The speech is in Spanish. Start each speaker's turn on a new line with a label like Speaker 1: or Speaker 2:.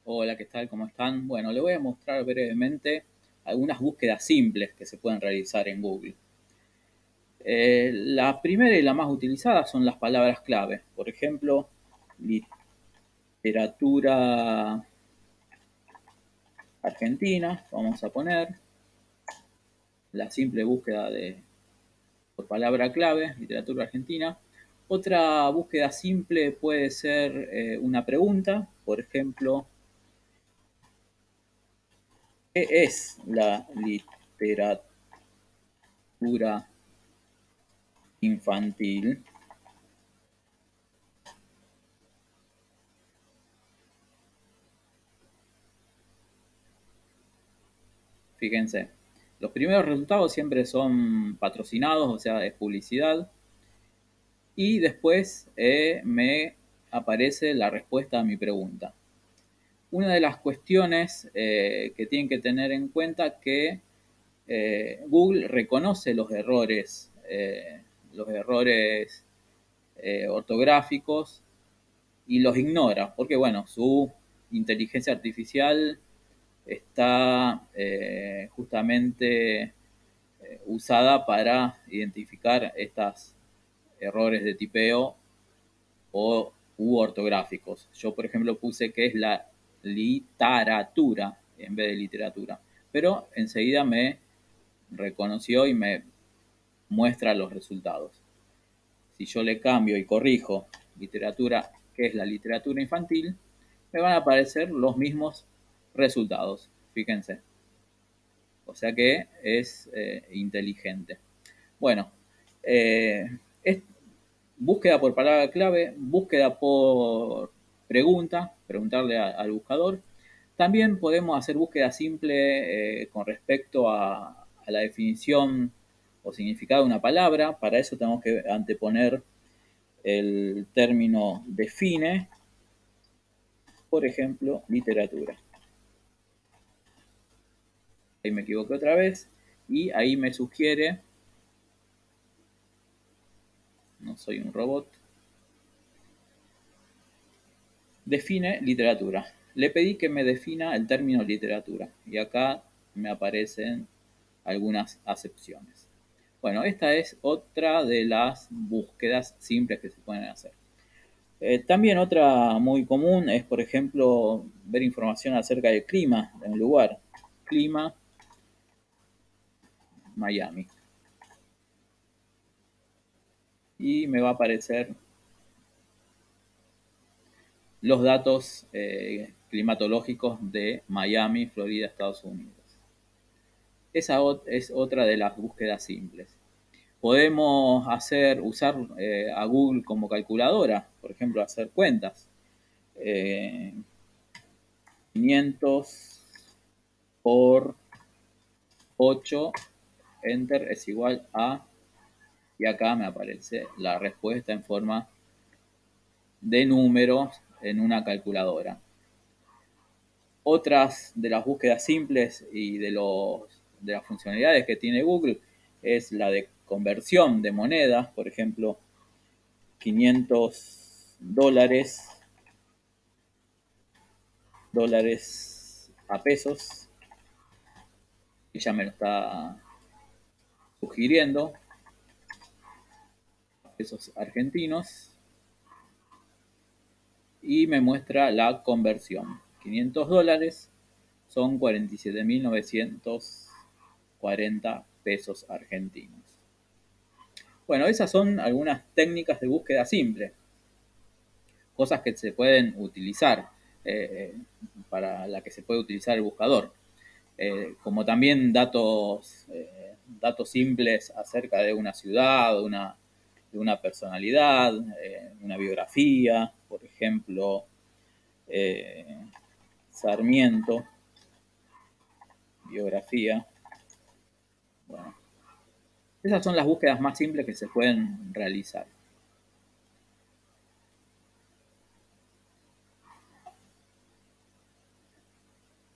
Speaker 1: Hola, ¿qué tal? ¿Cómo están? Bueno, les voy a mostrar brevemente algunas búsquedas simples que se pueden realizar en Google. La primera y la más utilizada son las palabras clave. Por ejemplo, literatura argentina, vamos a poner la simple búsqueda por palabra clave, literatura argentina. Otra búsqueda simple puede ser una pregunta, por ejemplo, ¿qué es la literatura infantil? Fíjense, los primeros resultados siempre son patrocinados, o sea, es publicidad. Y después me aparece la respuesta a mi pregunta. Una de las cuestiones que tienen que tener en cuenta es que Google reconoce los errores ortográficos y los ignora, porque bueno, su inteligencia artificial está justamente usada para identificar estos errores de tipeo o ortográficos. Yo, por ejemplo, puse que es la literatura en vez de literatura, pero enseguida me reconoció y me muestra los resultados. Si yo le cambio y corrijo literatura, que es la literatura infantil, me van a aparecer los mismos resultados. Fíjense. O sea que es inteligente. Bueno, es búsqueda por palabra clave, búsqueda por pregunta, preguntarle al buscador. También podemos hacer búsqueda simple con respecto a la definición o significado de una palabra. Para eso tenemos que anteponer el término define, por ejemplo, literatura. Ahí me equivoqué otra vez y ahí me sugiere, no soy un robot, define literatura. Le pedí que me defina el término literatura y acá me aparecen algunas acepciones. Bueno, esta es otra de las búsquedas simples que se pueden hacer. También otra muy común es, por ejemplo, ver información acerca del clima en un lugar. Clima, Miami. Y me va a aparecer los datos climatológicos de Miami, Florida, Estados Unidos. Esa es otra de las búsquedas simples. Podemos usar a Google como calculadora, por ejemplo, hacer cuentas. 500 por 8, enter es igual a, y acá me aparece la respuesta en forma de números en una calculadora. Otras de las búsquedas simples y de las funcionalidades que tiene Google es la de conversión de monedas, por ejemplo, 500 dólares a pesos, y ya me lo está sugiriendo, pesos argentinos, y me muestra la conversión. 500 dólares son 47.940 pesos argentinos. Bueno, esas son algunas técnicas de búsqueda simple, cosas que se pueden utilizar para la que se puede utilizar el buscador. Como también datos simples acerca de una ciudad, de una personalidad, una biografía, por ejemplo, Sarmiento, biografía. Bueno, esas son las búsquedas más simples que se pueden realizar.